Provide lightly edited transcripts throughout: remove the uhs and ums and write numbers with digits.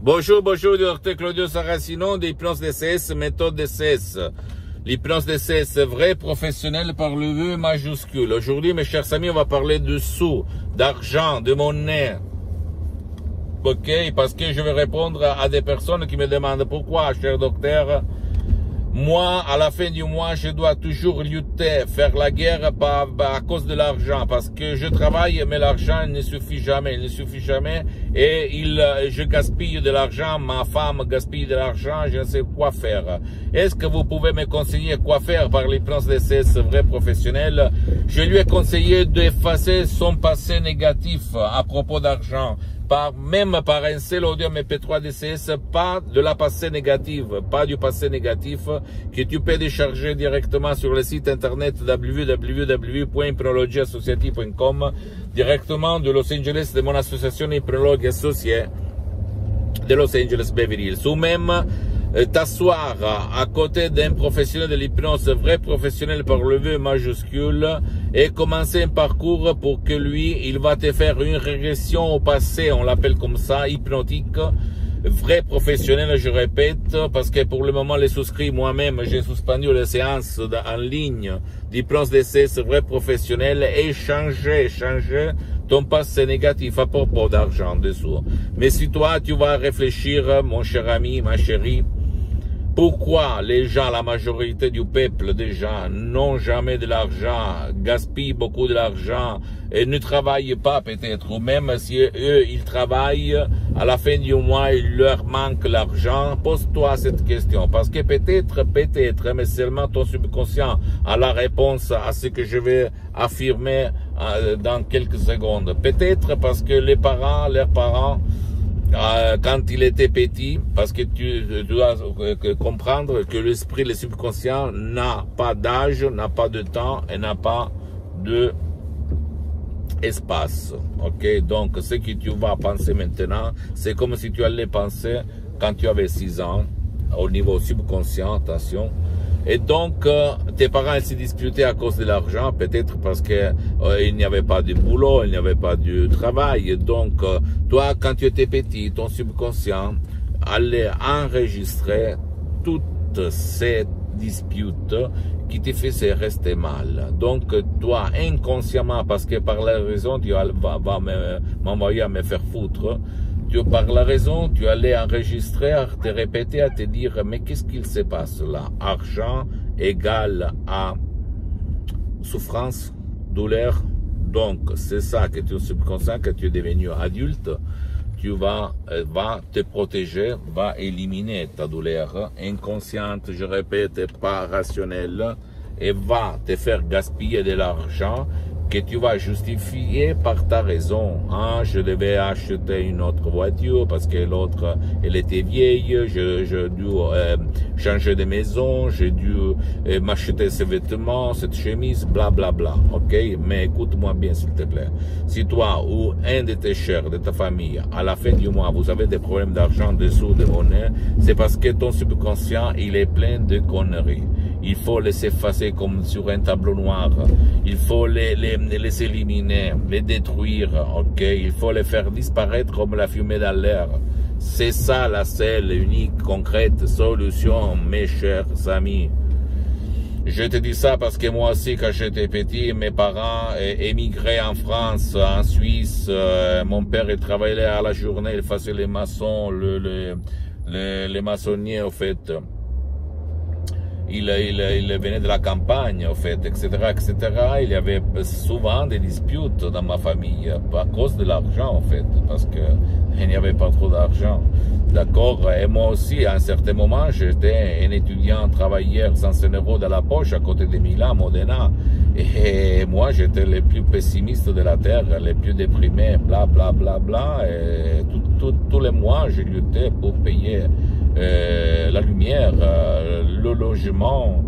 Bonjour, docteur Claudio Saracino d'Hypnose DCS, méthode DCS. L'hypnose DCS, vrai professionnel par le V majuscule. Aujourd'hui, mes chers amis, on va parler de sous, d'argent, de monnaie. Ok, parce que je vais répondre à des personnes qui me demandent pourquoi, cher docteur, moi, à la fin du mois, je dois toujours lutter, faire la guerre à cause de l'argent, parce que je travaille, mais l'argent ne suffit jamais, et je gaspille de l'argent, ma femme gaspille de l'argent, je ne sais quoi faire. Est-ce que vous pouvez me conseiller quoi faire par l'hypnose DCS vrai professionnel? Je lui ai conseillé d'effacer son passé négatif à propos d'argent. Même par un seul audio MP3 DCS, pas de la passé négative, pas du passé négatif que tu peux décharger directement sur le site internet www.hypnologieassociative.com, directement de Los Angeles, de mon association Hypnologue Associée de Los Angeles Beverly Hills, ou même t'asseoir à côté d'un professionnel de l'hypnose, vrai professionnel par le V majuscule, et commencer un parcours pour que lui, il va te faire une régression au passé, on l'appelle comme ça, hypnotique, vrai professionnel, je répète, parce que pour le moment, les souscrits, moi-même, j'ai suspendu les séances en ligne d'hypnose DCS vrai professionnel, et changer ton passé négatif à propos d'argent dessous. Mais si toi, tu vas réfléchir, mon cher ami, ma chérie, pourquoi les gens, la majorité du peuple déjà, n'ont jamais de l'argent, gaspillent beaucoup de l'argent et ne travaillent pas peut-être, ou même si eux, ils travaillent, à la fin du mois, il leur manque l'argent, pose-toi cette question, parce que peut-être, mais seulement ton subconscient a la réponse à ce que je vais affirmer dans quelques secondes. Peut-être parce que leurs parents, quand il était petit, parce que tu dois comprendre que l'esprit, le subconscient n'a pas d'âge, n'a pas de temps et n'a pas de espace. Ok, donc ce que tu vas penser maintenant, c'est comme si tu allais penser quand tu avais 6 ans, au niveau subconscient, attention. Et donc, tes parents se disputaient à cause de l'argent, peut-être parce que il n'y avait pas de boulot, il n'y avait pas de travail. Donc, toi, quand tu étais petit, ton subconscient allait enregistrer toutes ces disputes qui te faisaient rester mal. Donc, toi, inconsciemment, parce que par la raison, tu vas m'envoyer à me faire foutre, par la raison, tu allais enregistrer, à te répéter, à te dire, mais qu'est-ce qu'il se passe là? Argent égale à souffrance, douleur. Donc, c'est ça que tu es subconscient, que tu es devenu adulte. Tu va te protéger, va éliminer ta douleur inconsciente, je répète, pas rationnelle, et va te faire gaspiller de l'argent que tu vas justifier par ta raison. Ah, je devais acheter une autre voiture parce que l'autre, elle était vieille, j'ai dû changer de maison, j'ai dû m'acheter ces vêtements, cette chemise, bla bla bla. Ok, mais écoute-moi bien s'il te plaît. Si toi ou un de tes chers, de ta famille, à la fin du mois, vous avez des problèmes d'argent, de sous, de monnaie, c'est parce que ton subconscient, il est plein de conneries. Il faut les effacer comme sur un tableau noir. Il faut les éliminer, les détruire, ok? Il faut les faire disparaître comme la fumée dans l'air. C'est ça la seule, unique, concrète solution, mes chers amis. Je te dis ça parce que moi aussi, quand j'étais petit, mes parents émigraient en France, en Suisse. Mon père, il travaillait à la journée, il faisait les maçons, les maçonniers, au fait. Il venait de la campagne, en fait, etc., etc. Il y avait souvent des disputes dans ma famille, à cause de l'argent, en fait, parce que il n'y avait pas trop d'argent. D'accord? Et moi aussi, à un certain moment, j'étais un étudiant travailleur sans un euro dans la poche, à côté de Milan, Modena. Et moi, j'étais le plus pessimiste de la terre, le plus déprimé, bla, bla, bla, bla. Et tous les mois, je luttais pour payer la lumière, le logement,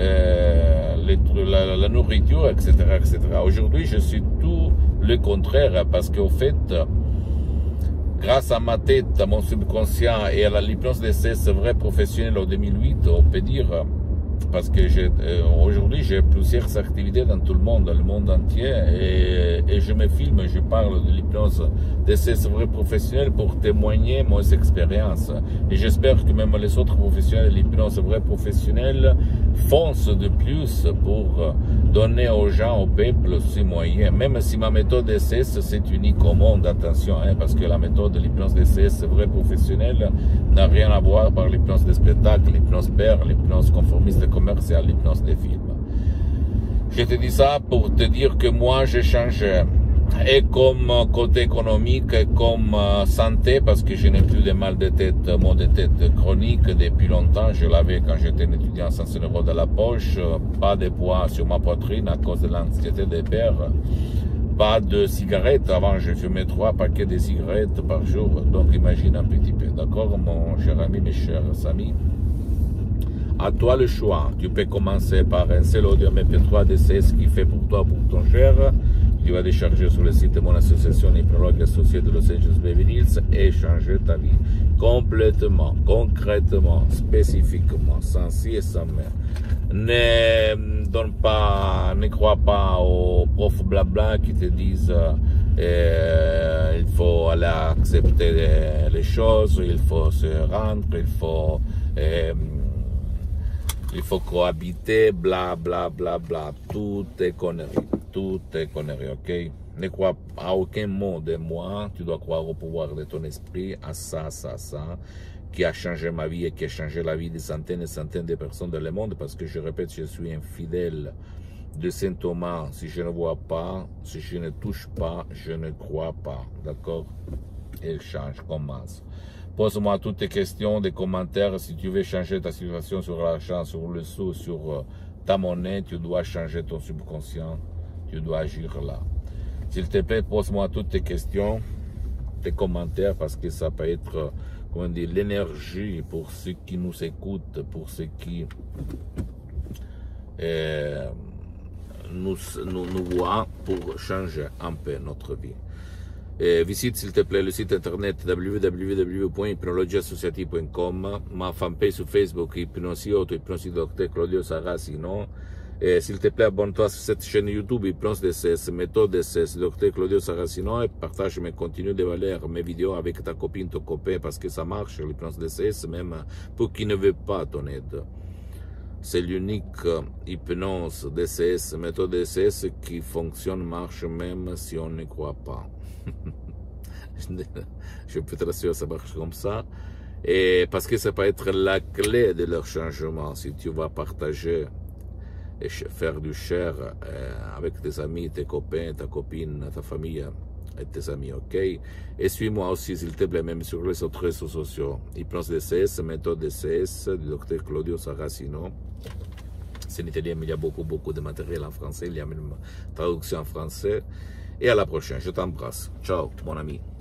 la nourriture, etc., etc. Aujourd'hui, je suis tout le contraire parce qu'au fait, grâce à ma tête, à mon subconscient et à l'hypnose DCS vrai professionnel en 2008, on peut dire parce que aujourd'hui j'ai plusieurs activités dans tout le monde entier, et je me filme, je parle de l'hypnose DCS vrai professionnel pour témoigner mes expériences. Et j'espère que même les autres professionnels de l'hypnose vrai professionnel foncent de plus pour donner aux gens, au peuple, ces moyens. Même si ma méthode DCS c'est unique au monde, attention, parce que la méthode de l'hypnose DCS vrai professionnel n'a rien à voir par l'hypnose des spectacles, l'hypnose père, l'hypnose conformiste commerciale, l'hypnose des films. Je te dis ça pour te dire que moi j'ai changé, et comme côté économique, et comme santé, parce que je n'ai plus de mal de tête, maux de tête chronique depuis longtemps. Je l'avais quand j'étais un étudiant, 500 € dans la poche, pas de poids sur ma poitrine à cause de l'anxiété des pères, pas de cigarettes. Avant, je fumais 3 paquets de cigarettes par jour, donc imagine un petit peu, d'accord, mon cher ami, mes chers amis. À toi le choix. Tu peux commencer par un seul audio MP3 DCS qui fait pour toi, pour ton cher. Tu vas décharger sur le site de mon association Hypnologue associée de Los Angeles Beverly Hills et changer ta vie complètement, concrètement, spécifiquement, sans si et sans mais. Ne crois pas aux profs blabla qui te disent il faut aller accepter les choses, il faut se rendre, il faut cohabiter, bla bla bla bla, tout est connerie, ok? Ne crois à aucun mot de moi, tu dois croire au pouvoir de ton esprit, à ça, qui a changé ma vie et qui a changé la vie de centaines et centaines de personnes dans le monde, parce que je répète, je suis un fidèle de Saint Thomas. Si je ne vois pas, si je ne touche pas, je ne crois pas, d'accord? Il change, commence. Pose-moi toutes tes questions, des commentaires. Si tu veux changer ta situation sur l'argent, sur le sou, sur ta monnaie, tu dois changer ton subconscient. Tu dois agir là. S'il te plaît, pose-moi toutes tes questions, tes commentaires, parce que ça peut être, comment dire, l'énergie pour ceux qui nous écoutent, pour ceux qui nous voient, pour changer un peu notre vie. Visite s'il te plaît le site internet www.hypnologieassociative.com, ma fanpage sur Facebook Hypnosie Auto, Hypnosie Docteur Claudio Saracino. S'il te plaît, abonne-toi sur cette chaîne YouTube Hypnose DCS, méthode DCS, Docteur Claudio Saracino, et partage mes contenus de valeur, mes vidéos avec ta copine, ton copain, parce que ça marche, l'hypnose DCS, même pour qui ne veut pas ton aide. C'est l'unique hypnose DCS, méthode DCS qui fonctionne, marche même si on ne croit pas. Je peux te rassurer, ça marche comme ça. Et parce que ça peut être la clé de leur changement. Si tu vas partager et faire du share avec tes amis, tes copains, ta copine, ta famille et tes amis, ok? Et suis-moi aussi, s'il te plaît, même sur les autres réseaux sociaux. Hypnose DCS, méthode DCS, du docteur Claudio Saracino. C'est en italien, mais il y a beaucoup de matériel en français. Il y a même traduction en français. Et à la prochaine. Je t'embrasse. Ciao, mon ami.